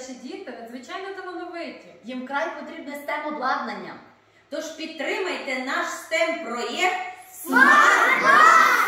наші діти надзвичайно талановиті. Їм край потрібне STEM-обладнання. Тож підтримайте наш STEM-проєкт Smart Class!